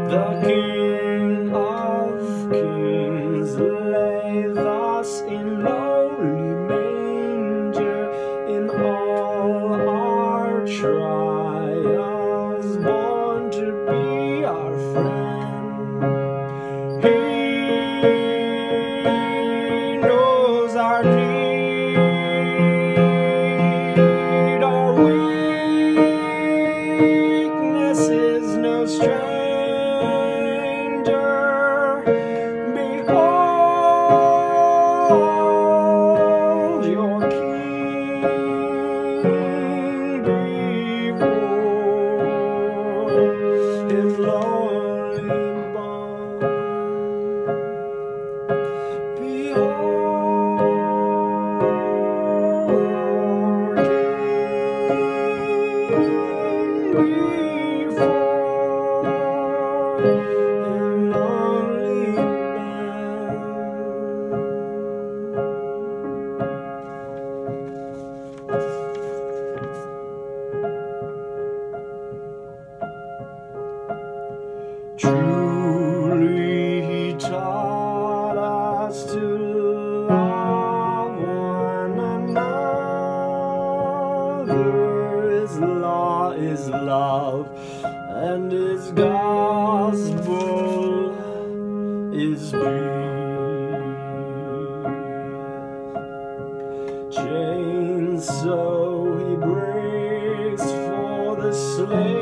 The King of Kings lay thus in lowly manger, in all our trials, born to be our friend. He knows our need, our weakness is no stranger. Behold your King before his lonely barn. Behold our King before his lonely barn. Truly he taught us to love one another. His law is love, and his gospel is peace. Chains so he breaks for the slave,